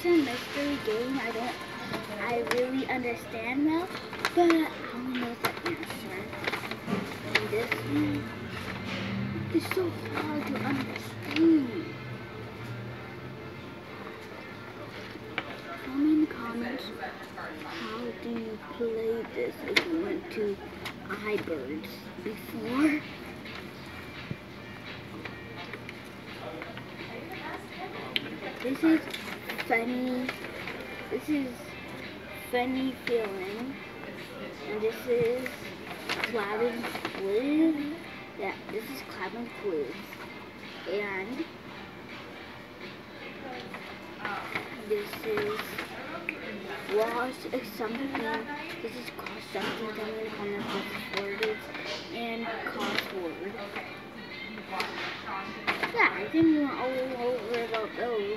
It's a mystery game. I really understand now, but I don't know the answer. And this one is so hard to understand. Tell me in the comments, how do you play this if you went to iBirds before? This is funny. This is funny feeling, and this is Clapping Quiz. Yeah, this is Clapping Quiz, and this is Lost something. This is cost something. I'm gonna comment what word is and crossword. Yeah, I think we went all over about those.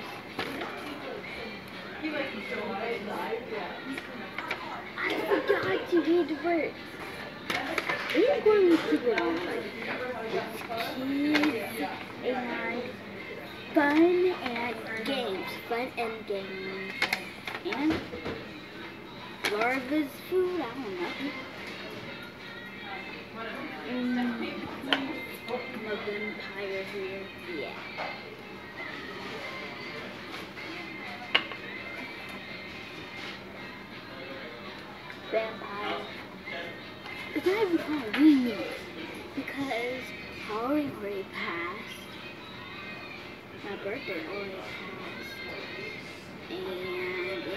I forgot to read the word. We're going to keep it on. It's kids and fun and games. Fun and games. And Larva's food, I don't know. A vampire here. Yeah. Vampire. It's not even Halloween because Halloween already passed. My birthday already passed. And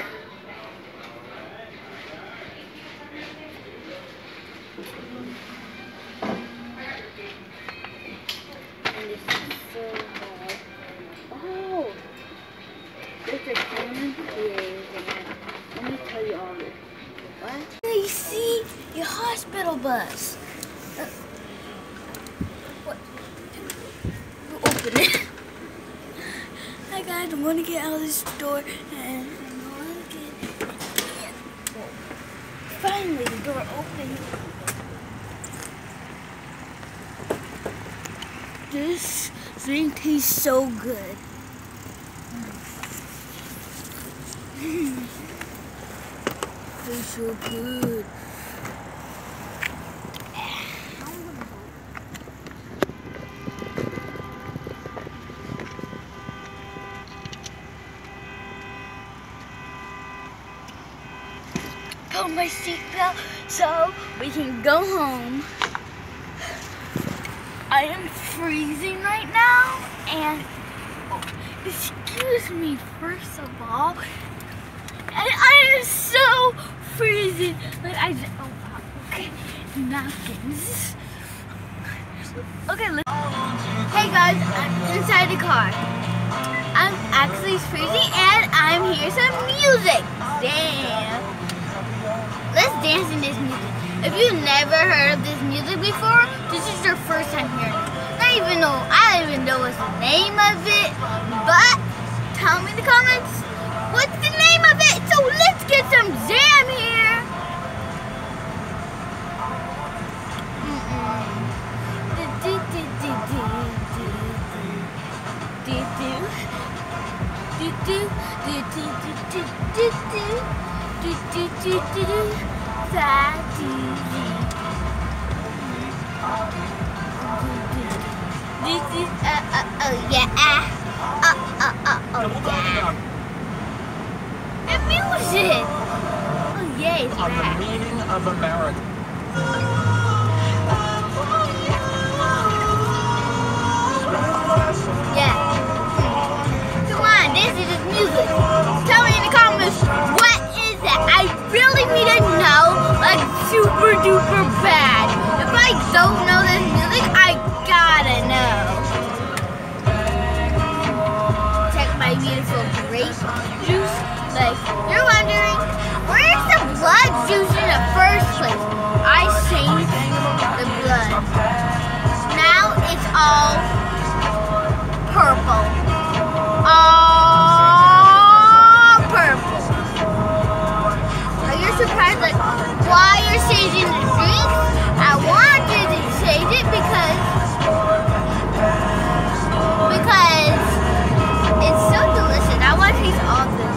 this is so hard. Oh! There's a common quiz. Let me tell you all this. What? You see your hospital bus. What? You open it. Hi guys, I'm gonna get out of this door and I'm gonna get in. Finally, the door opened. This thing tastes so good. It's so good. Put my seatbelt so we can go home. I am freezing right now, and excuse me, first of all, I am so freezing. Like oh wow, okay, napkins. Okay, let's. Hey guys, I'm inside the car. I'm actually freezing, and I'm hearing some music. Damn. Let's dance in this music. If you've never heard of this music before, this is your first time hearing it. I don't even know what's the name of it, but tell me in the comments what's the name of it. So let's get some jam here. This is oh yeah, oh yeah. The music. Oh yeah, it's on the meaning of America. Yeah. Come on, this is just music. Tell me in the comments, what is that? I really need to know, like super duper bad. If I don't know this music, I gotta know. Check my beautiful grape juice. Like, you're wondering, where's the blood juice in the first place? I changed the blood. Now it's all purple. All purple. Are you surprised, like, why you're changing the drink? I wanted to change it because it's so delicious. I want to taste all this.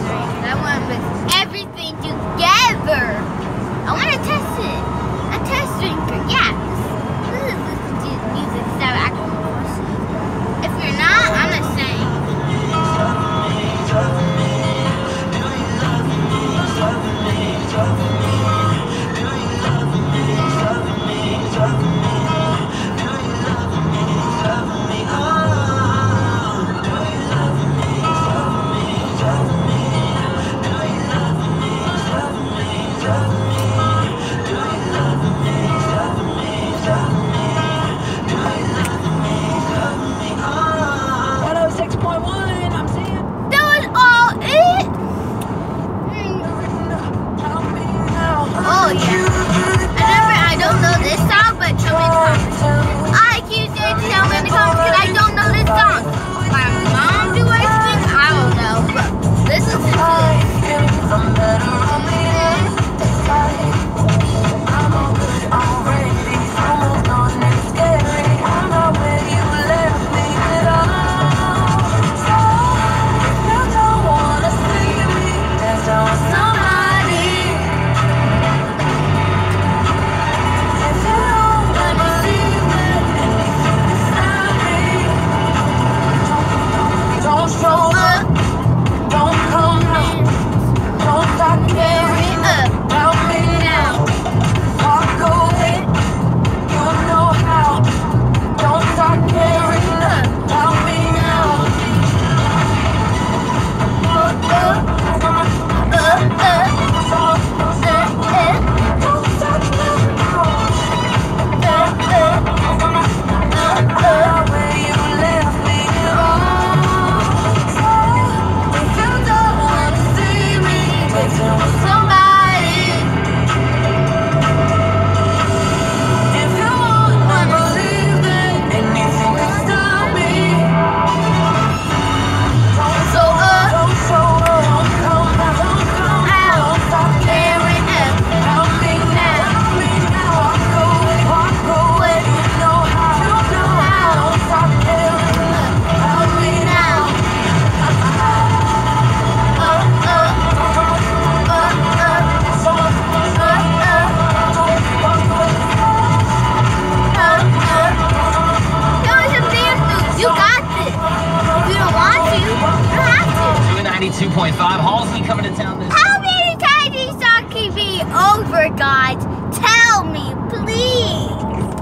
92.5. Halsey coming to town this. How many times these songs can be over, guys? Tell me, please.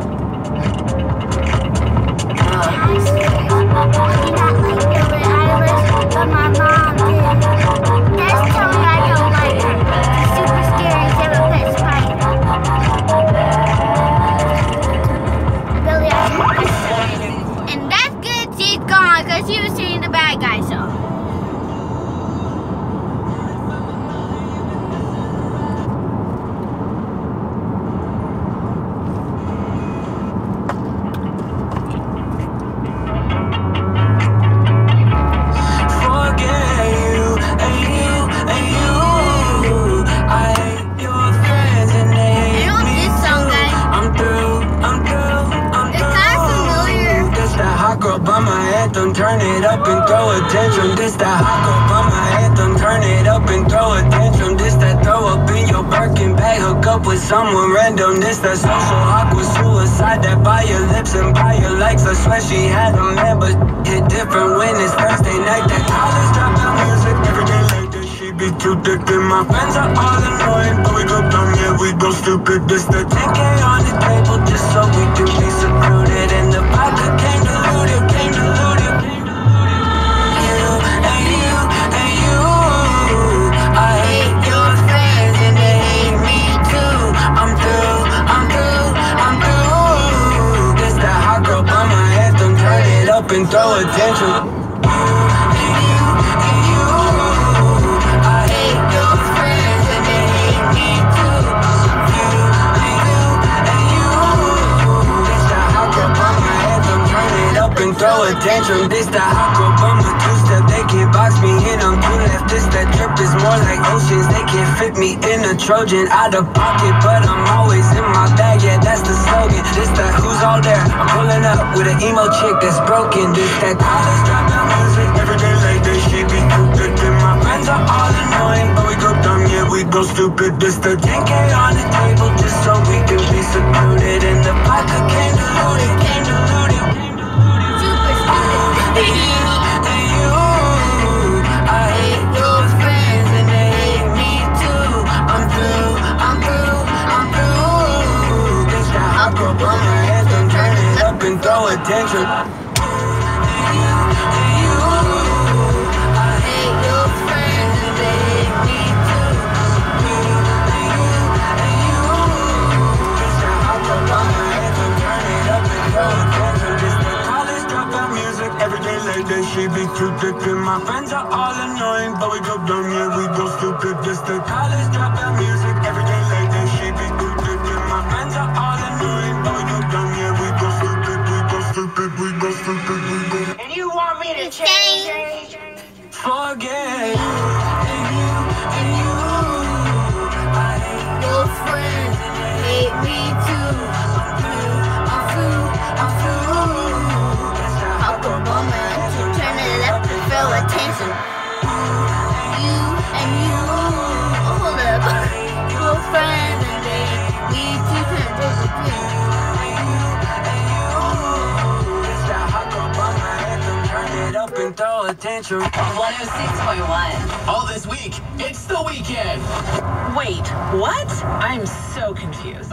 But my mom did. That's tell me I don't like her. She's super scary, never pet spite. Billy, and that's good she's gone because she was singing the bad guy song. Turn it up and throw a tantrum. This that hot girl by my anthem. Turn it up and throw a tantrum. This that throw up in your Birkin bag. Hook up with someone random. This that social awkward suicide. That by your lips and by your likes. I swear she had a man, but hit different when it's Thursday night. That college dropout music every day like that. She be too thick and my friends are all annoying, but we go dumb, yeah, we go stupid. This the 10K on the table just so we can be secluded. And the vodka came diluted, came diluted. And throw attention. I hate your friends and they hate me too. This that hot girl on my anthem. Turn it up and throw attention. This that hot girl on my two-step. They can't box me in, I'm too left. This that drip is more like oceans. They can't fit me in a Trojan. Out of pocket, but I'm always in my bag. Yeah, that's the slogan. This that who's all there. I'm pulling up with an emo chick that's broken. This that college dropout music every day like this. She be too thick and my friends are all annoying, but we go dumb, yeah, we go stupid. This the 10K on the table just so we can be secluded. And the vodka came diluted, came diluted, came diluted. Super stupid. And throw attention. I hate your friends and they hate me too. Turn it up and throw attention. This the college dropout music every day like this. She be too thick and my friends are all annoying, but we go dumb, yeah, we go stupid. This the college dropout music every day like this. She be too thick and my friends are all annoying, but we go dumb, yeah, we go stupid. We go stupid, we go. And you want me to change? Forget you and you. I hate your friends and they hate me too. I'm through. I'll go woman to turn it up and throw attention. You and you. Oh, hold up. Your friends and they hate me too. Turn it up. Up and throw attention. 106.1. All this week, it's the weekend. Wait, what? I'm so confused.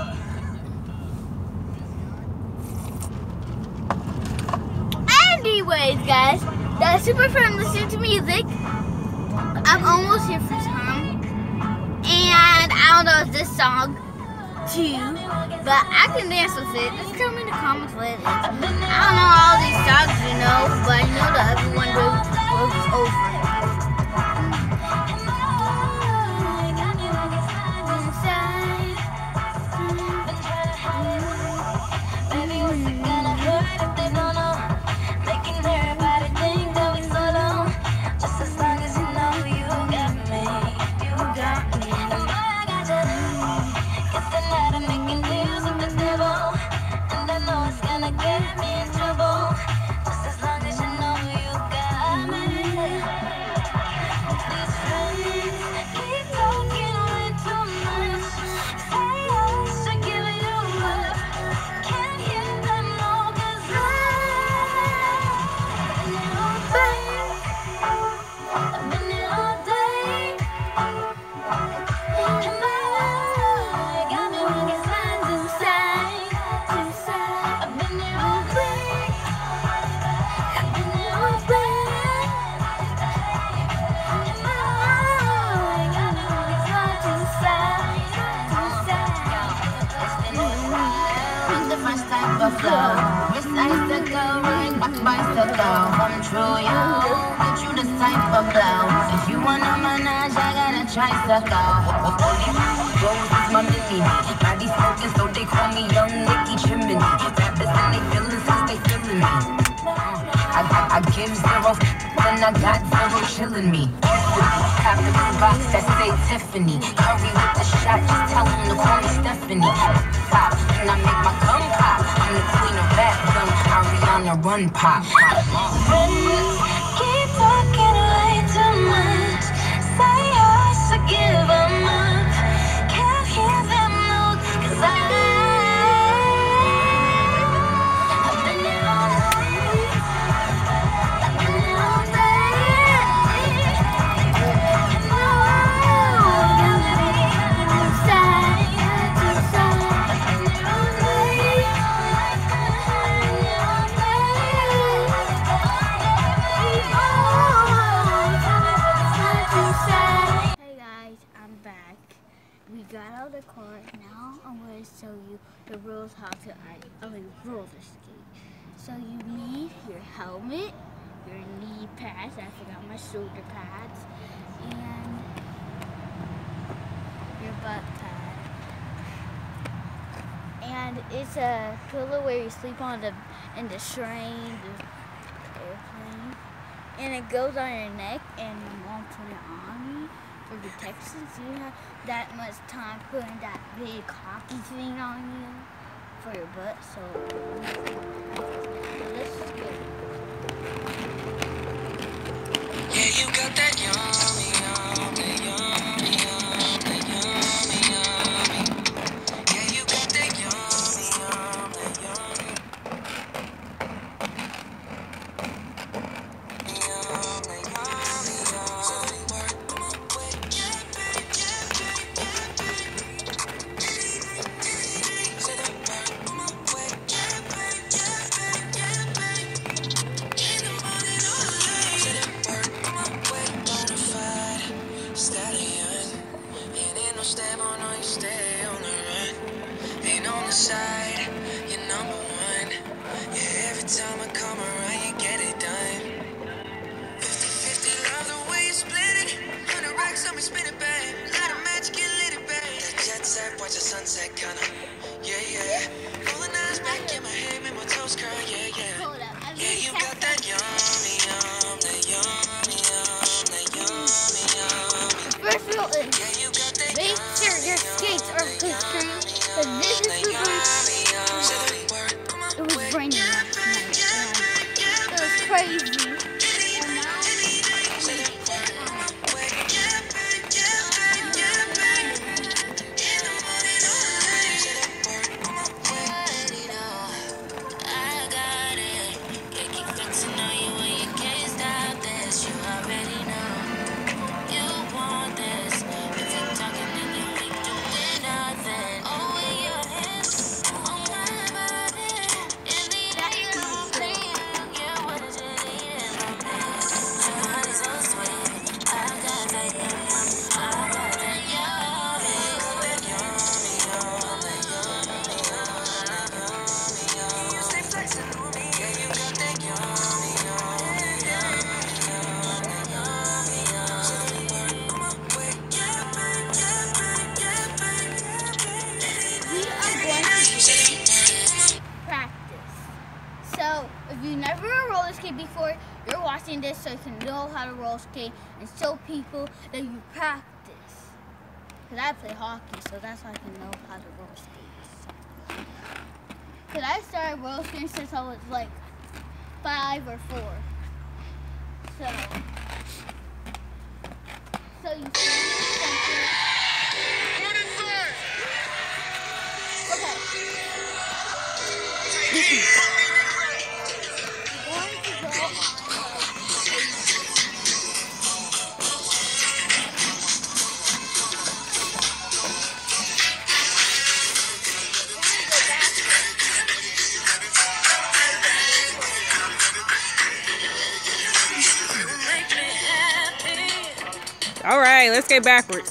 Anyways, guys, that's super fun listening to music. I'm almost here for some. And I don't know if this song too, but I can dance with it. Just tell me in the comments later. I don't know all these songs, you know, but I know that everyone goes over. Get me in trouble, just as long as you know you got a flow. Miss Icicle, running back bicycle. Come true, yo. Get you the cipher blow. If you wanna manage, I got a tricycle. Rose is my mini. Body smoking, so they call me Young Nicky Chimney. Rappers and they feelin' since they feelin' me. I give 0 and I got 0 chillin' me. Half the box that say Tiffany. Curry with the shot, just tell him to call me Stephanie. Pop, and I make my gum pop. I'm the queen of rap, young Ariana Run Pop. Keep talking way too much. Say yours to give 'em up. Can't hear them look, 'cause I've been there all night. I've been there all day. And the world got me side to side. I've been there all night. Hey guys, I'm back. We got out of the car. Now I'm going to show you the rules how to roller skate. So you need your helmet, your knee pads, I forgot my shoulder pads, and your butt pad. And it's a pillow where you sleep on in the train, the airplane. And it goes on your neck, and my mom put it on me for protection. So you have that much time putting that big hockey thing on you for your butt. So let's just get it. Yeah, you got that yummy, yummy, yummy, yummy, yummy, yummy. Yeah, you got that yummy, yummy, yummy. Side, you're number one. Yeah, every time I come around, you get it done. 50-50, love the way you split it. 100 racks on me, spin it back. Light a match, get lit it back. That jet set, watch the sunset, kinda. Yeah, yeah. Rolling eyes back in my head, make my toes curl. Yeah, yeah. Hold up. Yeah, you got that yummy, yum, that yummy, yum, that yummy, yummy. First rule is Yeah, you got that make sure your skates are good green. But this is the it was raining last night. It was crazy. And now so, if you never roller skate before, you're watching this so you can know how to roller skate and show people that you practice. Because I play hockey, so that's why I can know how to roller skate. Because I started roller skating since I was like 5 or 4. So you see something. Okay. All right, let's get backwards.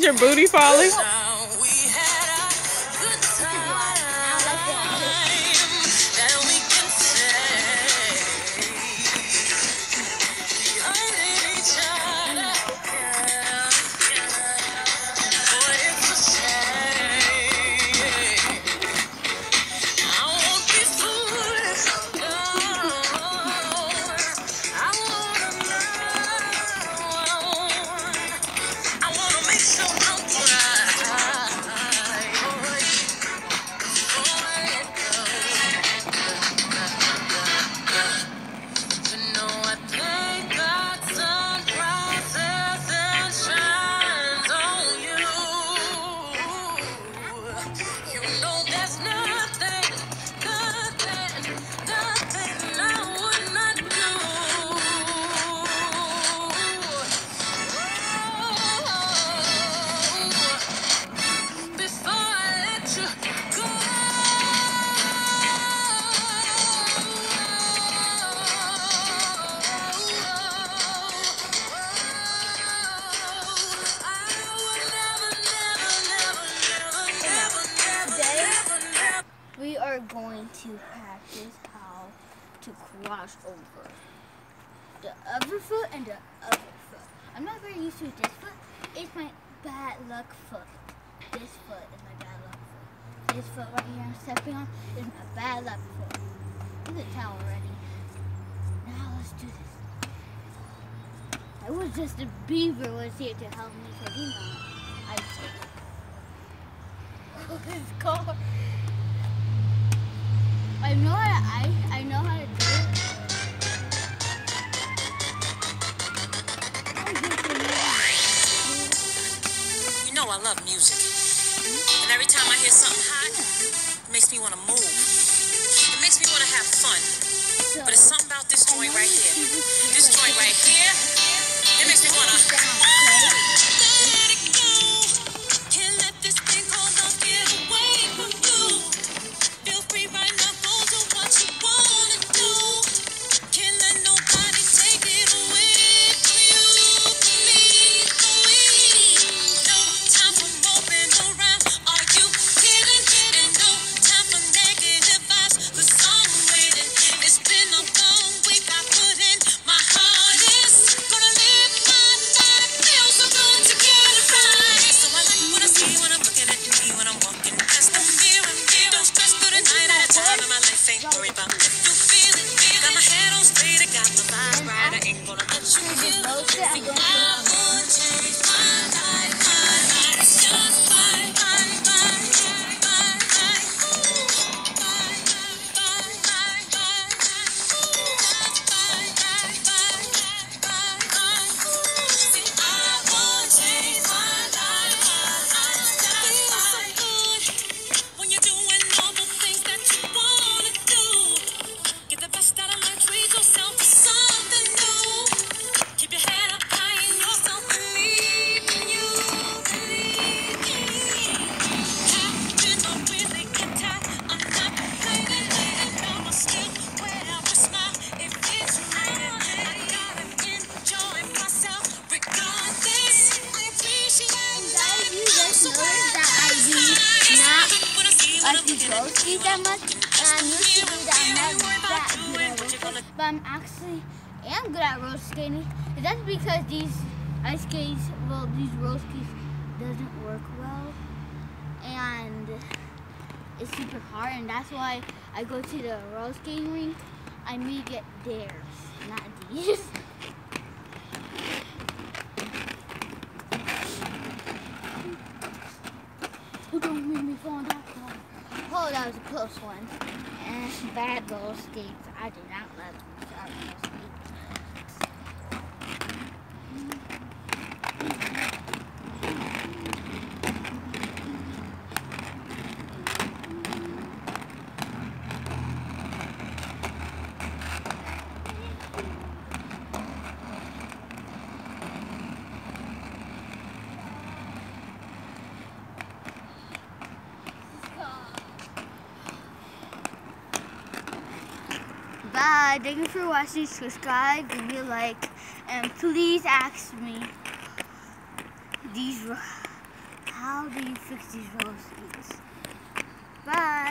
Is your booty falling? We are going to practice how to cross over the other foot and the other foot. I'm not very used to this foot. It's my bad luck foot. This foot is my bad luck foot. This foot right here I'm stepping on is my bad luck foot. You can tell already. Now let's do this. I was just a beaver was here to help me because you know I suck. His car. I know how to do it. You know I love music. And every time I hear something hot, it makes me want to move. It makes me want to have fun. But it's something about this joint right here. This joint right here, it makes me want to... That much, and I'm used to be that I'm not that good at roller skating, but I'm actually am good at roller skating. And that's because these ice skates, well, these roller skates doesn't work well, and it's super hard, and that's why I go to the roller skating rink. I may get theirs, not these. Oh, don't make me fall on that car. Oh, that was a close one. And bad roller skates. I did not let them start roller skates. Bye. Thank you for watching. Subscribe, give me a like, and please ask me these how do you fix these roller skates. Bye.